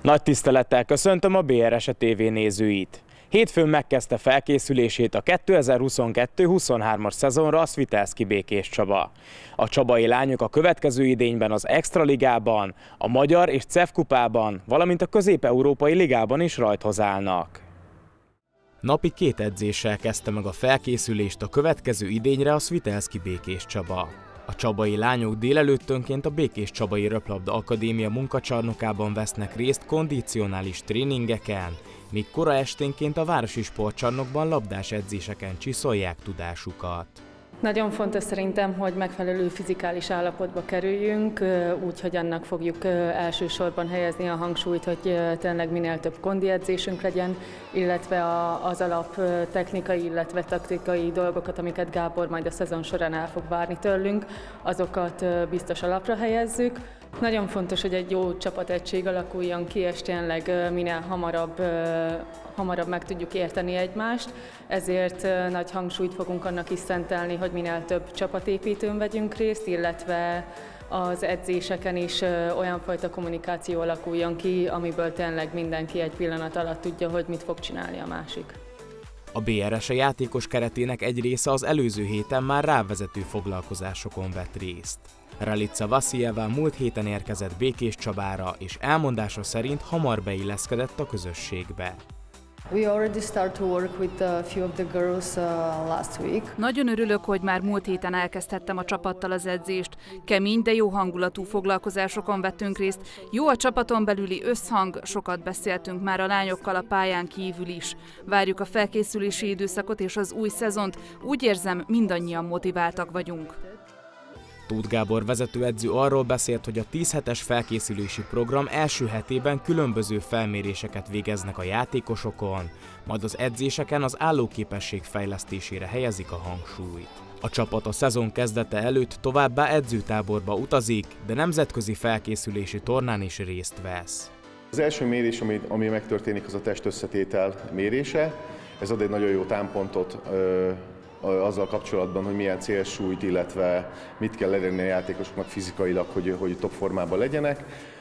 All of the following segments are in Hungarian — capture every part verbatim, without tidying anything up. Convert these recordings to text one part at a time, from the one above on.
Nagy tisztelettel köszöntöm a bé er es té vé nézőit. Hétfőn megkezdte felkészülését a kétezer-huszonkettő huszonhármas szezonra a Svitelszky Békés Csaba. A csabai lányok a következő idényben az Extraligában, a Magyar és cé e ef kupában, valamint a Közép-európai ligában is rajthoz állnak. Napi két edzéssel kezdte meg a felkészülést a következő idényre a Svitelszky Békés Csaba. A csabai lányok délelőttönként a Békéscsabai Röplabda Akadémia munkacsarnokában vesznek részt kondicionális tréningeken, míg kora esténként a városi sportcsarnokban labdás edzéseken csiszolják tudásukat. Nagyon fontos szerintem, hogy megfelelő fizikális állapotba kerüljünk, úgyhogy annak fogjuk elsősorban helyezni a hangsúlyt, hogy tényleg minél több kondi edzésünk legyen, illetve az alap technikai, illetve taktikai dolgokat, amiket Gábor majd a szezon során el fog várni tőlünk, azokat biztos alapra helyezzük. Nagyon fontos, hogy egy jó csapategység alakuljon ki, és tényleg minél hamarabb, hamarabb meg tudjuk érteni egymást, ezért nagy hangsúlyt fogunk annak is szentelni, hogy minél több csapatépítőn vegyünk részt, illetve az edzéseken is olyan fajta kommunikáció alakuljon ki, amiből tényleg mindenki egy pillanat alatt tudja, hogy mit fog csinálni a másik. A bé er es a játékos keretének egy része az előző héten már rávezető foglalkozásokon vett részt. Ralica Vasiljeva múlt héten érkezett Békéscsabára, és elmondása szerint hamar beilleszkedett a közösségbe. Nagyon örülök, hogy már múlt héten elkezdhettem a csapattal az edzést. Kemény, de jó hangulatú foglalkozásokon vettünk részt. Jó a csapaton belüli összhang, sokat beszéltünk már a lányokkal a pályán kívül is. Várjuk a felkészülési időszakot és az új szezont. Úgy érzem, mindannyian motiváltak vagyunk. Tóth Gábor vezetőedző arról beszélt, hogy a tíz hetes felkészülési program első hetében különböző felméréseket végeznek a játékosokon, majd az edzéseken az állóképesség fejlesztésére helyezik a hangsúlyt. A csapat a szezon kezdete előtt továbbá edzőtáborba utazik, de nemzetközi felkészülési tornán is részt vesz. Az első mérés, ami, ami megtörténik, az a testösszetétel mérése. Ez ad egy nagyon jó támpontot ö, azzal kapcsolatban, hogy milyen célsúlyt, illetve mit kell elérni a játékosoknak fizikailag, hogy, hogy top formában legyenek.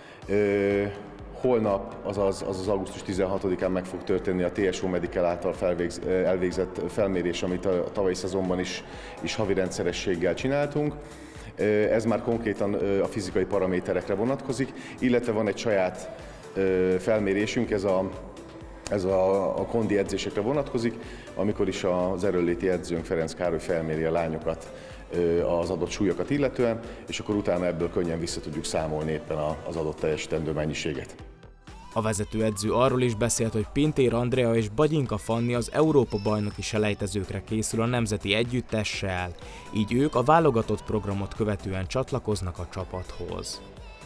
Holnap, azaz, azaz augusztus tizenhatodikán meg fog történni a té es o Medical által felvégz, elvégzett felmérés, amit a tavalyi szezonban is, is havi rendszerességgel csináltunk. Ez már konkrétan a fizikai paraméterekre vonatkozik, illetve van egy saját felmérésünk, ez a Ez a, a kondi edzésekre vonatkozik, amikor is az erőnléti edzőnk Ferenc Károly felméri a lányokat az adott súlyokat illetően, és akkor utána ebből könnyen vissza tudjuk számolni éppen az adott teljesítendő mennyiséget. A vezetőedző arról is beszélt, hogy Pintér Andrea és Bagyinka Fanni az Európa-bajnoki selejtezőkre készül a nemzeti együttessel, így ők a válogatott programot követően csatlakoznak a csapathoz.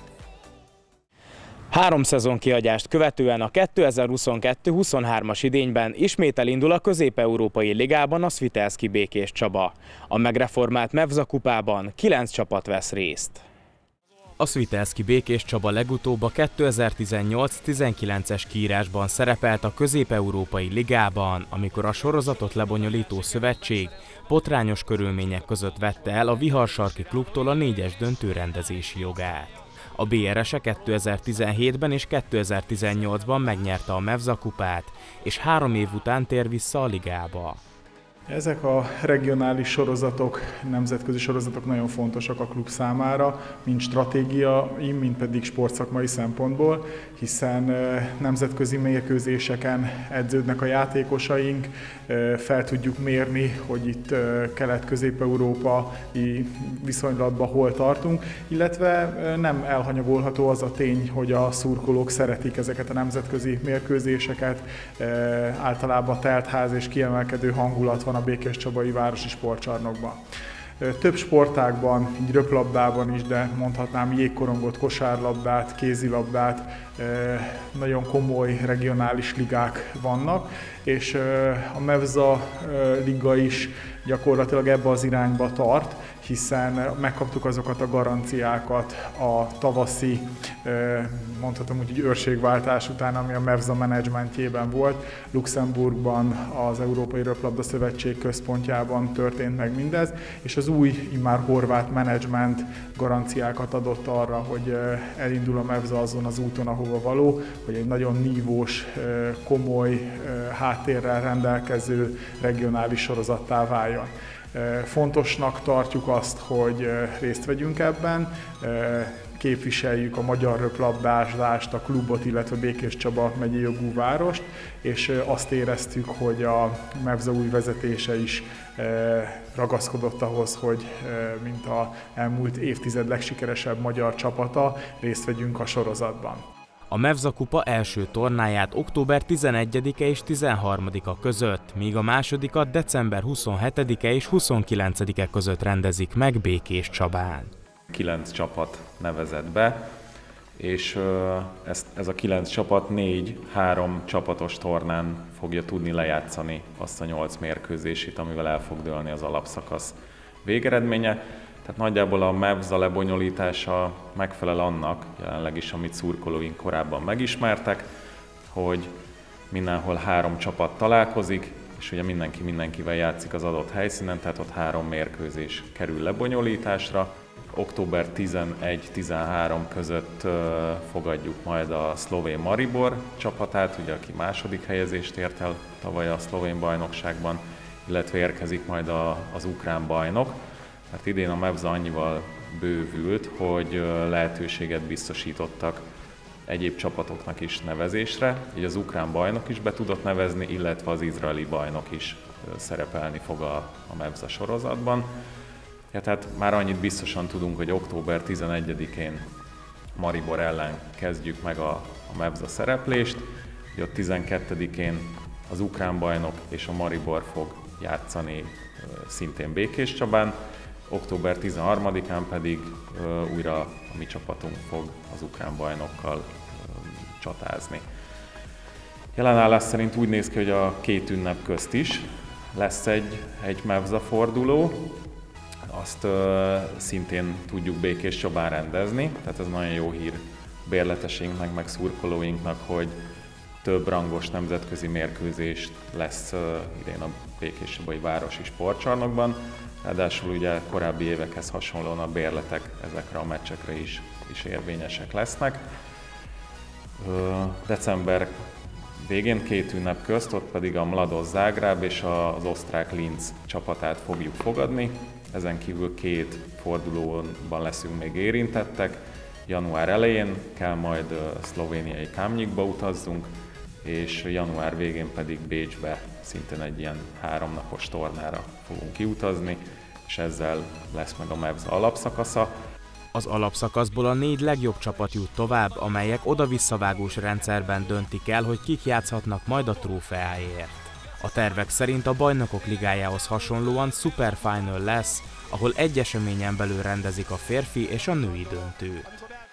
Három szezon kihagyást követően a kétezer-huszonkettő huszonhármas idényben ismét elindul a Közép-európai ligában a Svitelszky Békés Csaba. A megreformált Mevza kupában kilenc csapat vesz részt. A Svitelszky Békés Csaba legutóbb a kétezer-tizennyolc tizenkilences kiírásban szerepelt a Közép-európai ligában, amikor a sorozatot lebonyolító szövetség botrányos körülmények között vette el a Viharsarki klubtól a négyes döntő rendezési jogát. A bé er es kétezer-tizenhétben és kétezer-tizennyolcban megnyerte a Mevza kupát, és három év után tér vissza a ligába. Ezek a regionális sorozatok, nemzetközi sorozatok nagyon fontosak a klub számára, mind stratégiai, mind pedig sportszakmai szempontból, hiszen nemzetközi mérkőzéseken edződnek a játékosaink, fel tudjuk mérni, hogy itt kelet-közép-európai viszonylatban hol tartunk, illetve nem elhanyagolható az a tény, hogy a szurkolók szeretik ezeket a nemzetközi mérkőzéseket, általában teltház és kiemelkedő hangulat van a Békéscsabai városi sportcsarnokban. Több sportágban, így röplabdában is, de mondhatnám jégkorongot, kosárlabdát, kézilabdát, nagyon komoly regionális ligák vannak, és a Mevza liga is gyakorlatilag ebbe az irányba tart, hiszen megkaptuk azokat a garanciákat a tavaszi, mondhatom úgy, hogy őrségváltás után, ami a MEVZA menedzsmentjében volt. Luxemburgban, az Európai Röplabda Szövetség központjában történt meg mindez, és az új, immár horvát menedzsment garanciákat adott arra, hogy elindul a MEVZA azon az úton, ahova való, hogy egy nagyon nívós, komoly háttérrel rendelkező regionális sorozattá váljon. Fontosnak tartjuk azt, hogy részt vegyünk ebben, képviseljük a magyar röplabdázást, a klubot, illetve Békéscsaba megyei jogú várost, és azt éreztük, hogy a MEVZA új vezetése is ragaszkodott ahhoz, hogy mint az elmúlt évtized legsikeresebb magyar csapata részt vegyünk a sorozatban. A MEVZA kupa első tornáját október tizenegyedike és tizenharmadika között, míg a másodikat december huszonhetedike és huszonkilencedike között rendezik meg Békéscsabán. Kilenc csapat nevezett be, és ez, ez a kilenc csapat négy három csapatos tornán fogja tudni lejátszani azt a nyolc mérkőzését, amivel el fog dőlni az alapszakasz végeredménye. Tehát nagyjából a MEVZA lebonyolítása megfelel annak, jelenleg is, amit szurkolóink korábban megismertek, hogy mindenhol három csapat találkozik, és ugye mindenki mindenkivel játszik az adott helyszínen, tehát ott három mérkőzés kerül lebonyolításra. október tizenegy-tizenhárom között fogadjuk majd a szlovén Maribor csapatát, ugye, aki második helyezést ért el tavaly a szlovén bajnokságban, illetve érkezik majd a, az ukrán bajnok. Mert idén a MEVZA annyival bővült, hogy lehetőséget biztosítottak egyéb csapatoknak is nevezésre, így az ukrán bajnok is be tudott nevezni, illetve az izraeli bajnok is szerepelni fog a, a MEVZA sorozatban. Ja, tehát már annyit biztosan tudunk, hogy október tizenegyedikén Maribor ellen kezdjük meg a, a MEVZA szereplést, hogy ott tizenkettedikén az ukrán bajnok és a Maribor fog játszani szintén Békéscsabán, október tizenharmadikán pedig uh, újra a mi csapatunk fog az ukrán bajnokkal uh, csatázni. Jelenállás szerint úgy néz ki, hogy a két ünnep közt is lesz egy, egy MEVZA forduló, azt uh, szintén tudjuk Békéscsabán rendezni, tehát ez nagyon jó hír bérleteseinknek, meg szurkolóinknak, hogy több rangos nemzetközi mérkőzés lesz uh, idén a Békéscsabai Városi Sportcsarnokban. Ráadásul ugye korábbi évekhez hasonlóan a bérletek ezekre a meccsekre is, is érvényesek lesznek. December végén két ünnep közt, ott pedig a Mladost Zágráb és az osztrák Linz csapatát fogjuk fogadni. Ezen kívül két fordulóban leszünk még érintettek. Január elején kell majd szlovéniai Kamnikba utazzunk, és január végén pedig Bécsbe szintén egy ilyen háromnapos tornára fogunk kiutazni, és ezzel lesz meg a MEVZA alapszakasza. Az alapszakaszból a négy legjobb csapat jut tovább, amelyek oda-visszavágós rendszerben döntik el, hogy kik játszhatnak majd a trófeáért. A tervek szerint a Bajnokok Ligájához hasonlóan Super Final lesz, ahol egy eseményen belül rendezik a férfi és a női döntőt.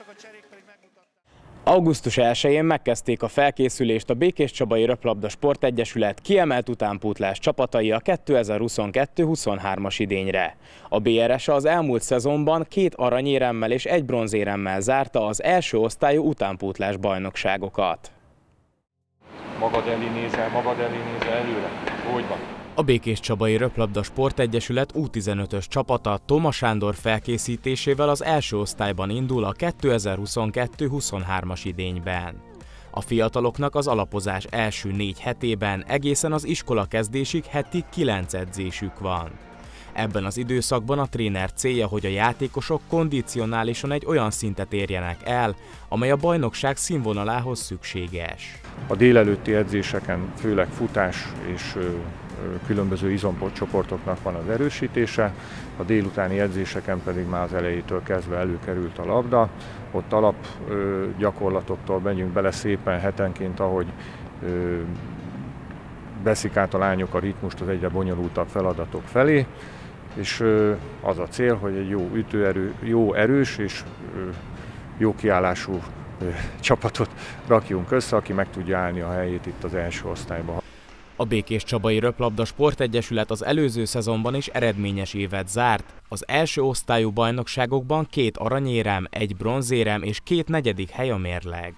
augusztus elsején megkezdték a felkészülést a Békéscsabai Röplabda Sportegyesület kiemelt utánpótlás csapatai a kétezer-huszonkettő huszonhármas idényre. A bé er es az elmúlt szezonban két aranyéremmel és egy bronzéremmel zárta az első osztályú utánpótlás bajnokságokat. Magad elé nézel, magad elé nézel, előre. Úgy van. A Békéscsabai Röplabda Sportegyesület U tizenötös csapata Toma Sándor felkészítésével az első osztályban indul a kétezer-huszonkettő huszonhármas idényben. A fiataloknak az alapozás első négy hetében egészen az iskola kezdésig heti kilenc edzésük van. Ebben az időszakban a tréner célja, hogy a játékosok kondicionálisan egy olyan szintet érjenek el, amely a bajnokság színvonalához szükséges. A délelőtti edzéseken főleg futás és különböző izompotcsoportoknak van az erősítése, a délutáni edzéseken pedig már az elejétől kezdve előkerült a labda. Ott alap gyakorlatoktól megyünk bele szépen hetenként, ahogy veszik át a lányok a ritmust az egyre bonyolultabb feladatok felé, és az a cél, hogy egy jó ütőerő, jó erős és jó kiállású csapatot rakjunk össze, aki meg tudja állni a helyét itt az első osztályban. A A Békéscsabai Röplabda Sportegyesület az előző szezonban is eredményes évet zárt. Az első osztályú bajnokságokban két aranyérem, egy bronzérem és két negyedik hely a mérleg.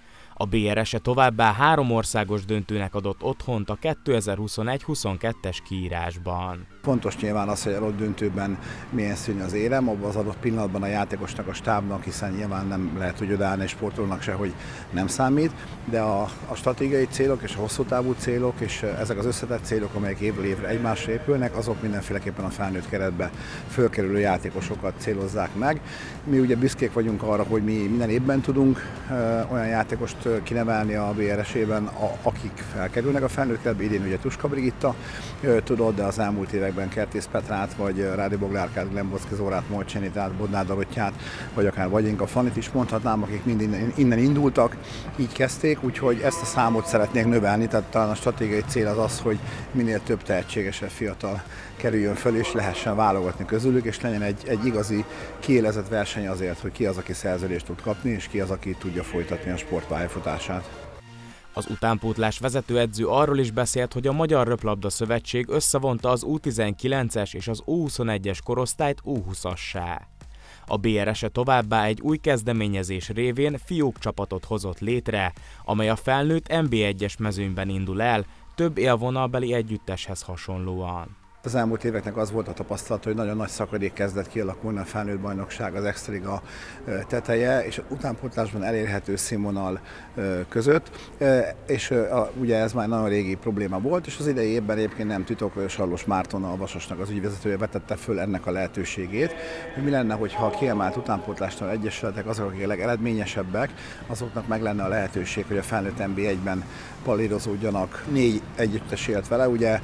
A bé er es-e továbbá három országos döntőnek adott otthont a kétezer-huszonegy huszonkettes kiírásban. Fontos nyilván az, hogy adott döntőben milyen színű az érem, abban az adott pillanatban a játékosnak, a stábnak, hiszen nyilván nem lehet úgy odaállni egy sportolónak se, hogy nem számít, de a, a stratégiai célok és a hosszú távú célok és ezek az összetett célok, amelyek évről évre egymásra épülnek, azok mindenféleképpen a felnőtt keretbe fölkerülő játékosokat célozzák meg. Mi ugye büszkék vagyunk arra, hogy mi minden évben tudunk ö, olyan játékost kinevelni a bé er es-ében, a, akik felkerülnek a felnőtt keretbe. Idén ugye Tuska Brigitta ö, tudott, de az elmúlt években Kertész Petrát, vagy Rádi Boglárkát, Glembocki Zórát, Molcsenitát, Bodnár Dorottyát, vagy akár Vagyinka Fanit is mondhatnám, akik mind innen, innen indultak, így kezdték, úgyhogy ezt a számot szeretnék növelni, tehát talán a stratégiai cél az az, hogy minél több tehetségesebb fiatal kerüljön föl, és lehessen válogatni közülük, és legyen egy, egy igazi kiélezett verseny azért, hogy ki az, aki szerződést tud kapni, és ki az, aki tudja folytatni a sportpályafutását. Az utánpótlás vezetőedző arról is beszélt, hogy a Magyar Röplabda Szövetség összevonta az U tizenkilences és az U huszonegyes korosztályt U húszassá. A bé er es-e továbbá egy új kezdeményezés révén fiúk csapatot hozott létre, amely a felnőtt en bé egyes mezőnyben indul el, több élvonalbeli együtteshez hasonlóan. Az elmúlt éveknek az volt a tapasztalat, hogy nagyon nagy szakadék kezdett kialakulni a felnőtt bajnokság, az extraliga teteje és utánpótlásban elérhető színvonal között, és ugye ez már nagyon régi probléma volt, és az idei évben egyébként nem titok, hogy Sarlos Márton, a Vasasnak az ügyvezetője vetette föl ennek a lehetőségét, hogy mi lenne, hogyha a kiemelt utánpótlásnál egyesületek azok, akik a legeredményesebbek, azoknak meg lenne a lehetőség, hogy a felnőtt en bé egyben palírozódjanak. Négy együttes élt vele, ugye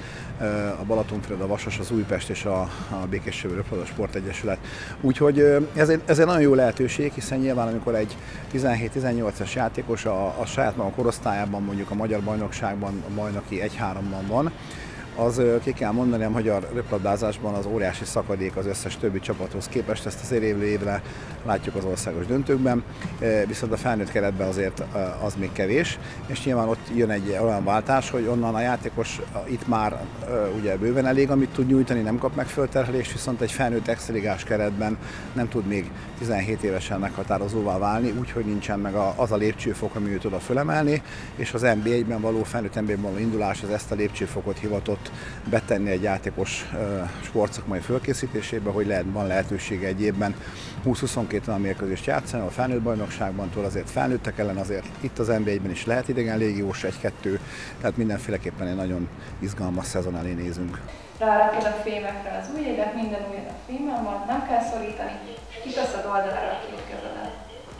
a Balatonfüred, a Vasas, az Újpest és a, a Békéscsabai Röplabda Sportegyesület. Úgyhogy ez egy, ez egy nagyon jó lehetőség, hiszen nyilván amikor egy tizenhét-tizennyolcas játékos a, a saját maga korosztályában, mondjuk a magyar bajnokságban, a bajnoki egy-háromban van, az ki kell mondani, a magyar röplabdázásban az óriási szakadék az összes többi csapathoz képest, ezt azért évről évre látjuk az országos döntőkben, viszont a felnőtt keretben azért az még kevés, és nyilván ott jön egy olyan váltás, hogy onnan a játékos itt már ugye bőven elég, amit tud nyújtani, nem kap meg fölterhelést, viszont egy felnőtt extraligás keretben nem tud még tizenhét évesen meghatározóvá válni, úgyhogy nincsen meg az a lépcsőfok, ami őt oda fölemelni, és az en bé egyben való, felnőtt en bé egyben való indulás az ezt a lépcsőfokot hivatott betenni egy játékos uh, sportszakmai fölkészítésébe, hogy lehet, van lehetősége egy évben húsz-huszonkettő olyan mérkőzést játszani, a felnőtt bajnokságban túl azért felnőttek ellen, azért itt az en bé egyben is lehet idegen légiós egy-kettő, tehát mindenféleképpen egy nagyon izgalmas szezon elé nézünk. Rárakod a fémekre az ujjaidat, minden ujjadat fémen van, nem kell szorítani, és kiteszed oldalára a két kezedet.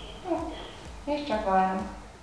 Hm. És csak várom.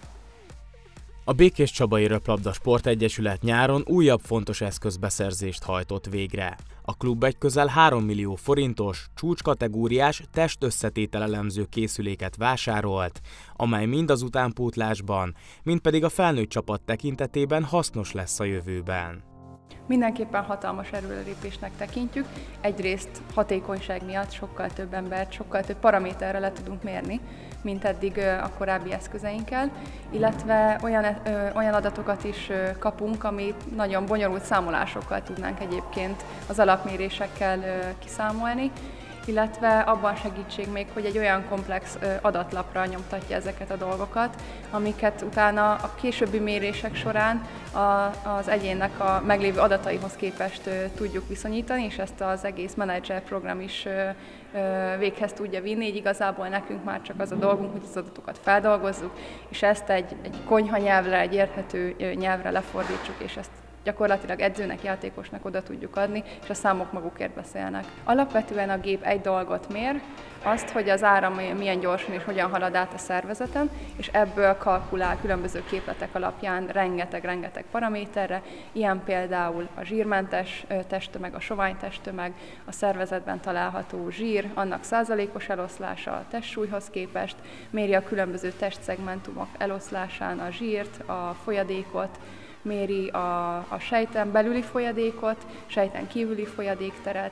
A Békéscsabai Röplabda Sportegyesület nyáron újabb fontos eszközbeszerzést hajtott végre. A klub egy közel három millió forintos, csúcskategóriás testösszetételelemző készüléket vásárolt, amely mind az utánpótlásban, mind pedig a felnőtt csapat tekintetében hasznos lesz a jövőben. Mindenképpen hatalmas erőrelépésnek tekintjük. Egyrészt hatékonyság miatt sokkal több embert, sokkal több paraméterre le tudunk mérni, mint eddig a korábbi eszközeinkkel, illetve olyan, olyan adatokat is kapunk, amit nagyon bonyolult számolásokkal tudnánk egyébként az alapmérésekkel kiszámolni, illetve abban segítség még, hogy egy olyan komplex adatlapra nyomtatja ezeket a dolgokat, amiket utána a későbbi mérések során az egyénnek a meglévő adataihoz képest tudjuk viszonyítani, és ezt az egész menedzser program is véghez tudja vinni, így igazából nekünk már csak az a dolgunk, hogy az adatokat feldolgozzuk, és ezt egy, egy konyha nyelvre, egy érthető nyelvre lefordítsuk, és ezt gyakorlatilag edzőnek, játékosnak oda tudjuk adni, és a számok magukért beszélnek. Alapvetően a gép egy dolgot mér, azt, hogy az áram milyen gyorsan és hogyan halad át a szervezeten, és ebből kalkulál különböző képletek alapján rengeteg-rengeteg paraméterre, ilyen például a zsírmentes testtömeg, a sovány testtömeg, a szervezetben található zsír, annak százalékos eloszlása a testsúlyhoz képest, méri a különböző testszegmentumok eloszlásán a zsírt, a folyadékot, méri a, a sejten belüli folyadékot, sejten kívüli folyadékteret,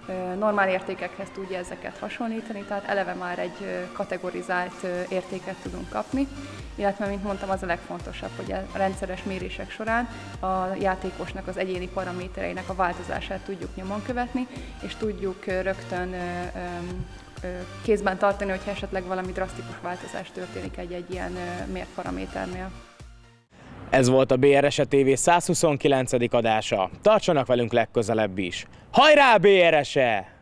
normál értékekhez tudja ezeket hasonlítani, tehát eleve már egy kategorizált értéket tudunk kapni, illetve, mint mondtam, az a legfontosabb, hogy a rendszeres mérések során a játékosnak az egyéni paramétereinek a változását tudjuk nyomon követni, és tudjuk rögtön kézben tartani, hogyha esetleg valami drasztikus változás történik egy-egy ilyen mért paraméternél. Ez volt a bé er es e té vé százhuszonkilencedik adása. Tartsanak velünk legközelebb is. Hajrá bé er es e!